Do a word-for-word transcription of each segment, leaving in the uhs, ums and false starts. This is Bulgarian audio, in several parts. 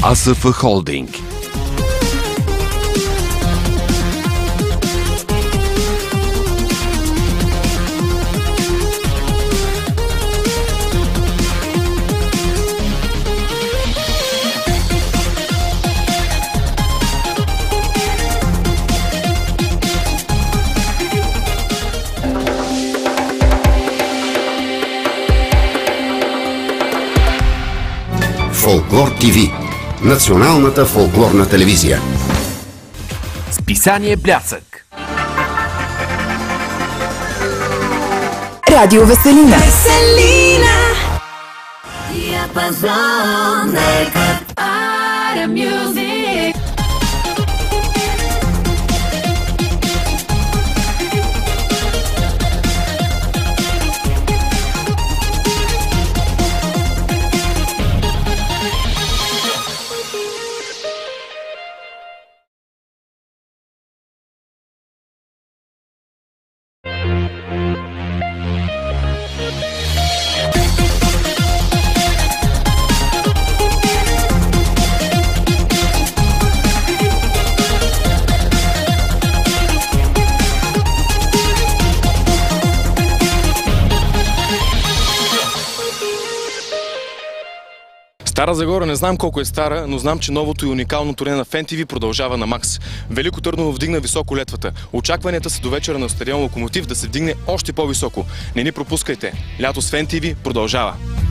АСФ Холдинг. Фолклор ТВ. Националната фолклорна телевизия. Списание Блясък. Радио Веселина. Веселина. Диапазон. Нека Ара Мюзик. Стара Загора не знам колко е стара, но знам, че новото и уникално турне на Фен ТВ продължава на Макс. Велико Търново вдигна високо летвата. Очакванията са до вечера на стадион Локомотив да се вдигне още по-високо. Не ни пропускайте. Лято с Фен ТВ продължава.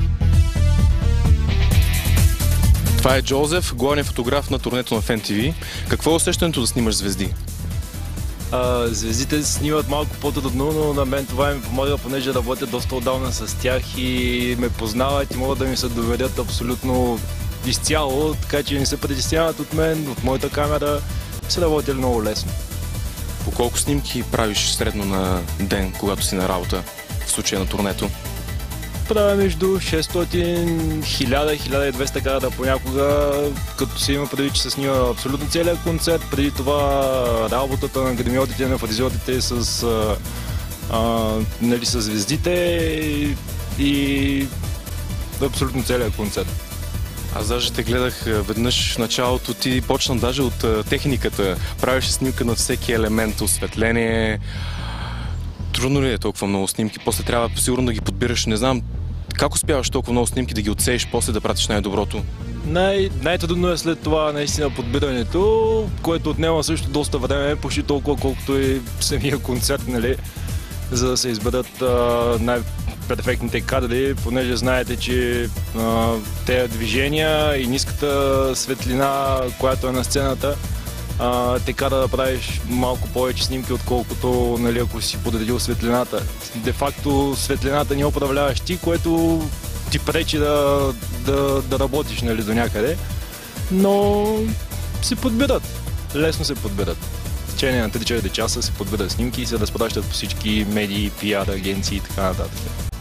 Това е Джозеф, главен фотограф на турнето на Фен ТВ. Какво е усещането да снимаш звезди? А, звездите снимат малко по-трудно, но на мен това ми помага, понеже работя доста отдавна с тях и ме познават и могат да ми се доверят абсолютно изцяло, така че не се притесняват от мен, от моята камера, се работи много лесно. По колко снимки правиш средно на ден, когато си на работа, в случая на турнето? Правя между шестстотин, хиляда, хиляда и двеста карата понякога, като се има преди, че се снима абсолютно целият концерт. Преди това работата на гримьорите, на фризьорите с, а, а, нали, с звездите и, и абсолютно целият концерт. Аз даже те гледах веднъж в началото, ти почна даже от техниката. Правиш снимка на всеки елемент, осветление. Трудно ли е толкова много снимки? После трябва сигурно да ги подбираш. Не знам как успяваш толкова много снимки да ги отсееш, после да пратиш най-доброто. Най- най-трудно е след това наистина подбирането, което отнема също доста време, почти толкова колкото и самия концерт, нали, за да се изберат а, най-перфектните кадри, понеже знаете, че а, тези движения и ниската светлина, която е на сцената, Uh, те кара да правиш малко повече снимки, отколкото, нали, ако си подредил светлината. Де факто светлината не управляваш ти, което ти пречи да, да, да работиш, нали, до някъде. Но се подбират. Лесно се подбират. В течение на три-четири часа се подбират снимки и се разпращат по всички медии, пиар агенции и така нататък.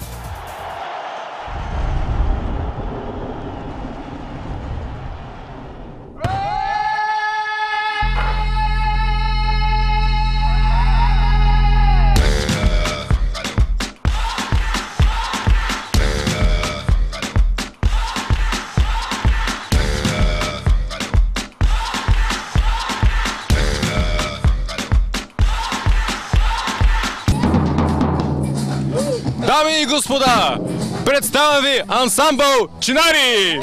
Дами и господа, представям ви ансамбъл Чинари!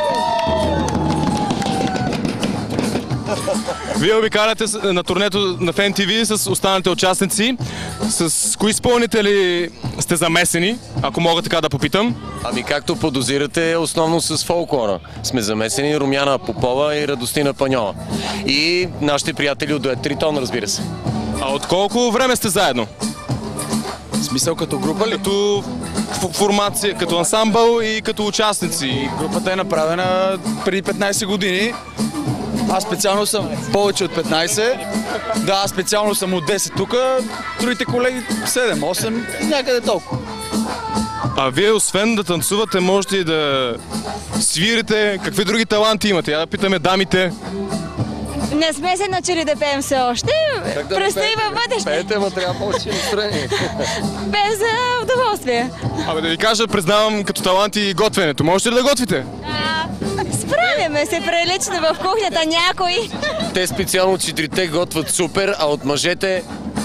Вие обикаляте на турнето на Фен ТВ с останалите участници. С кои изпълнители сте замесени, ако мога така да попитам? Ами както подозирате, основно с фолклора. Сме замесени Румяна Попова и Радостина Паньова. И нашите приятели от дует Тритон, разбира се. А от колко време сте заедно? В смисъл като група ли? Като формация, като ансамбъл и като участници. И групата е направена преди петнайсет години. Аз специално съм повече от петнайсет. Да, аз специално съм от десет тук. Другите колеги седем-осем, някъде толкова. А вие освен да танцувате, можете и да свирите. Какви други таланти имате? Я да питаме дамите. Не сме се начали да пеем все още. Да предстои във бъдеще. Пеете, ма трябва повече настрани. Пеем за удоволствие. Абе да ви кажа, признавам като таланти готвенето. Можете ли да готвите? А, Справяме се прилично в кухнята някой. Те специално четирите готвят супер, а от мъжете...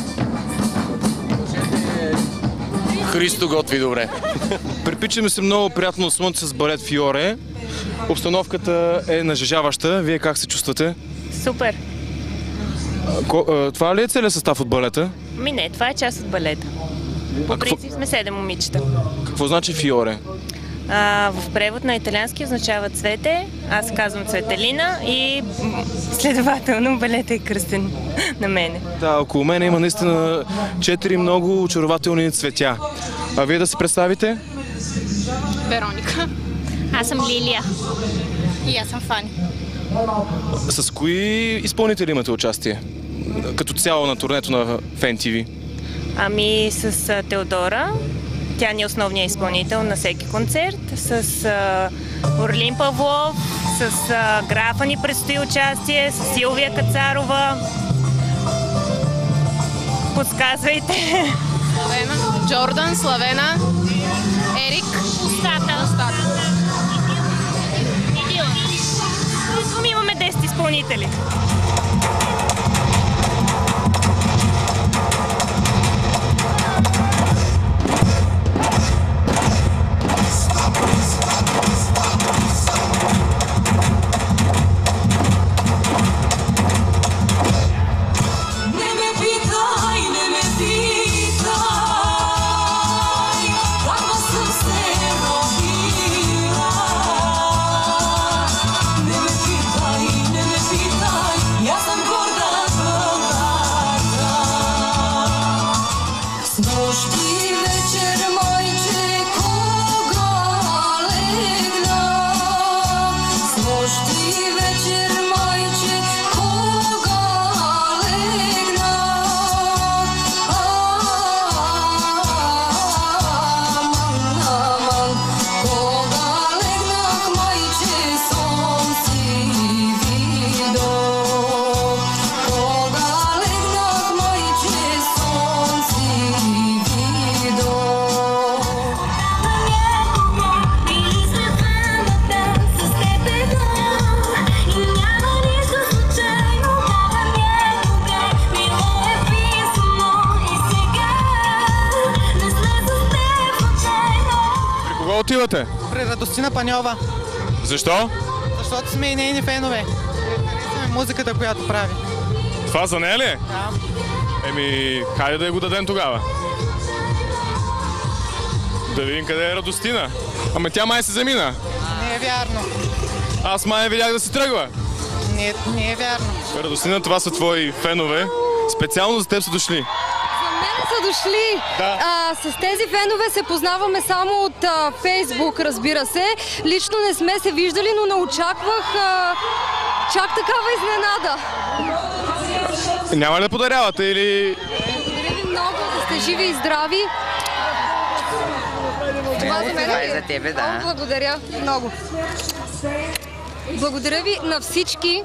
Христо готви добре. Припичаме се много приятно слънце с балет Фиоре. Обстановката е нажежаваща. Вие как се чувствате? Супер. Ко, това ли е целият състав от балета? Ми не, това е част от балета. По принцип сме седем момичета. Какво значи Фиоре? А, в превод на италиански означава цвете, аз казвам Цветелина и следователно балета е кръстен на мене. Да, около мен има наистина четири много очарователни цветя. А вие да се представите? Вероника. Аз съм Лилия. И аз съм Фани. С кои изпълнители имате участие? Като цяло на турнето на Фен ТВ? Ами с а, Теодора, тя ни е основният изпълнител на всеки концерт, с а, Орлин Павлов, с а, Графа ни предстои участие, с Силвия Кацарова. Подсказвайте! Славена. Джордан, Славена, Ерик. Устата. Ами имаме десет изпълнители. Отивате? При Радостина Паньова. Защо? Защото сме и нейни фенове. Музиката, която прави. Това за нея ли? Да. Еми, хайде да я го дадем тогава. Да видим къде е Радостина. Ама тя май се замина. Не е вярно. Аз май видях да се тръгва. Не, не е вярно. Радостина, това са твои фенове. Специално за теб са дошли. Са дошли. Да. А, с тези фенове се познаваме само от а, Фейсбук, разбира се. Лично не сме се виждали, но не очаквах а, чак такава изненада. Няма ли да подарявате или... Благодаря ви много, да сте живи и здрави. Това за мен е за тебе, да. Много благодаря много. Благодаря ви на всички.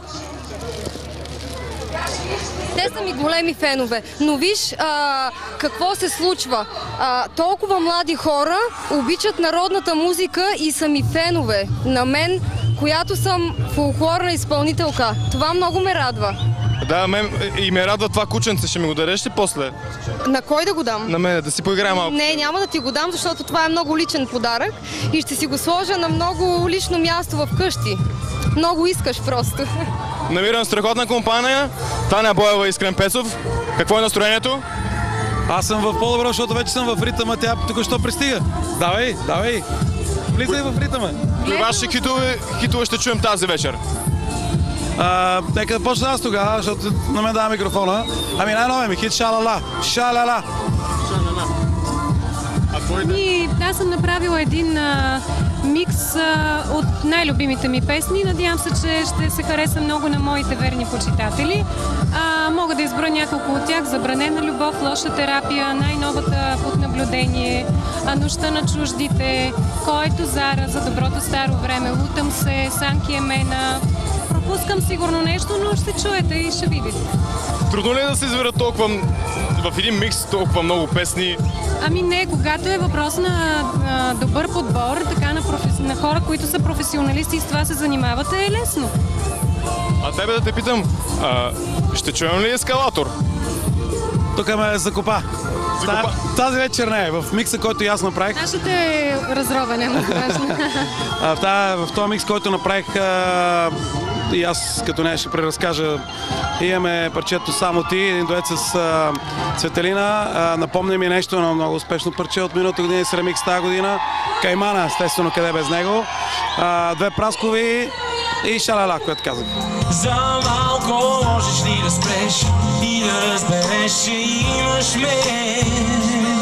Те са ми големи фенове, но виж а, какво се случва. А, толкова млади хора обичат народната музика и са ми фенове на мен, която съм фолклорна изпълнителка. Това много ме радва. Да, мен и ме радва това кученце. Ще ми го дадеш ли после? На кой да го дам? На мен, да си поиграем малко. Не, няма да ти го дам, защото това е много личен подарък и ще си го сложа на много лично място в къщи. Много искаш просто. Намирам страхотна компания. Таня Боева и Искрен Пецов. Какво е настроението? Аз съм в по-добро, защото вече съм в ритъма, тя току-що пристига. Давай, давай. Влизай в ритъма. При вашите хитове, хитове ще чуем тази вечер. А, нека да почна аз тогава, защото на мен дава микрофона. Ами най-новия ми хит Шалала. Шалала. Ами, аз съм направила един а, микс а, от най-любимите ми песни. Надявам се, че ще се хареса много на моите верни почитатели. А, мога да изброя няколко от тях. Забранена любов, лоша терапия, най-новата под наблюдение, а нощта на чуждите, който Зара, за доброто старо време, лутам се, Санки Емена. Пропускам сигурно нещо, но ще чуете и ще видите. Трудно ли е да се изберат толкова в един микс толкова много песни? Ами не, когато е въпрос на а, добър подбор, така на, професи... на хора, които са професионалисти и с това се занимават, е лесно. А тебе да те питам, а, ще чуем ли ескалатор? Тук ме закопа. Закопа. Тази вечер не е. В микса, който и аз направих. Нашата е разроване, музикачна. в, тази, в този микс, който направих, а, и аз като не ще преразкажа, имаме парчето Само ти, един дует с а, Цветелина. А, напомня ми нещо на много успешно парче от миналата година и с ремикс тази година. Каймана, естествено, къде без него. А, две праскови и Шалала, което казах. За малко можеш ли да спреш и да разбереш, че имаш мен?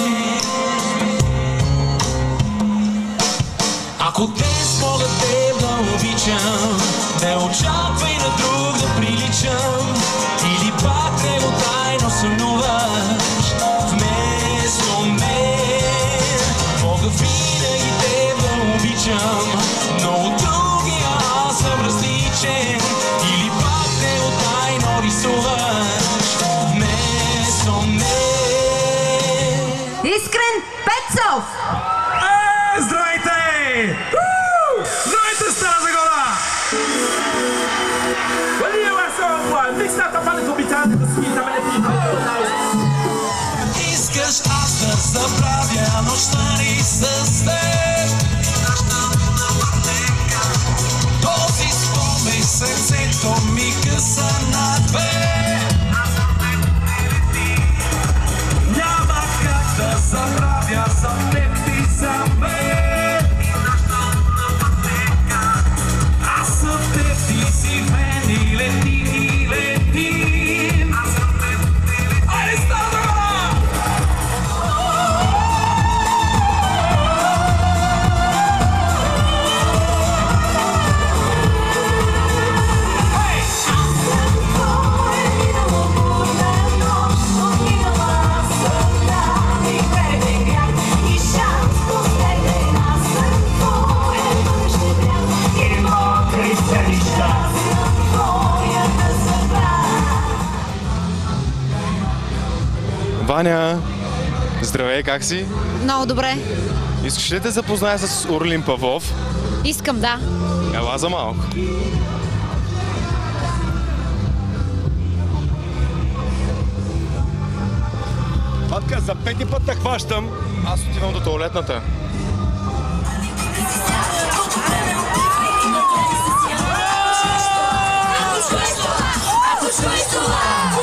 Ако днес мога теб да обичам, не очаквай на друг да приличам, или пак него тайно сънуваш вместо мен. Мога винаги теб да обичам, но от други аз съм различен, или пак него тайно рисуваш вместо мен. Искрен Пецов! Е, здравейте! Здравейте, Стара Загора! Искаш аз да забравя нощта ни с теб, този спомен сърцето ми къса на две. Няма как да забравя за теб и за мен. Аз съм теб, ти си мен и лети, и летим. Аз съм теб, ти лети. Айде, Стара Загора! Ваня, здравей, как си? Много добре. Искаш ли да те запозная с Орлин Павлов? Искам, да. Ела за малко. Патка, за пети път те хващам. Аз отивам до тоалетната. Questo, questo, questo,